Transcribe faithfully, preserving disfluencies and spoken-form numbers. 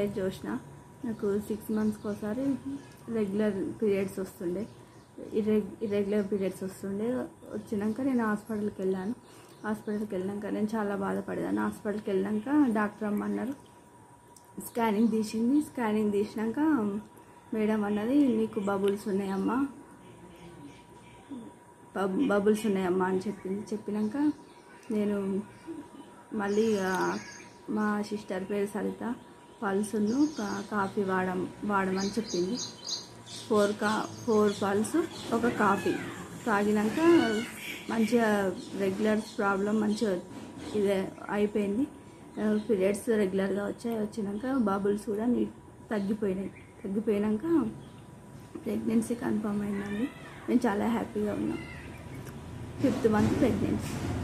Encourage చూసిన. నాకు six మంత్స్కి ఒకసారి రెగ్యులర్ పీరియడ్స్ వస్తుండే, ఇర్రెగ్ ఇర్రెగ్యులర్ పీరియడ్స్ వస్తుండే. వచ్చినాక నేను హాస్పిటల్కి వెళ్ళాను. హాస్పిటల్కి వెళ్ళాక నేను చాలా బాధపడేదాన్ని. హాస్పిటల్కి వెళ్ళాక డాక్టర్ అమ్మన్నారు, స్కానింగ్ తీసింది. స్కానింగ్ తీసినాక మేడం అన్నది, నీకు బబుల్స్ ఉన్నాయమ్మా, బబుల్స్ ఉన్నాయమ్మా అని చెప్పింది. చెప్పినాక నేను మళ్ళీ మా సిస్టర్ పేరు సరిత, పల్సును కాఫీ వాడం వాడమని చెప్పింది. ఫోర్ కా ఫోర్ పల్స్ ఒక కాఫీ తాగినాక మంచిగా రెగ్యులర్ ప్రాబ్లం మంచిగా ఇదే అయిపోయింది. పీరియడ్స్ రెగ్యులర్గా వచ్చాయి. వచ్చినాక బబుల్స్ కూడా నీ తగ్గిపోయినాయి. తగ్గిపోయాక ప్రెగ్నెన్సీ కన్ఫర్మ్ అయిందండి. నేను చాలా హ్యాపీగా ఉన్నాను. Fifth month pregnancy.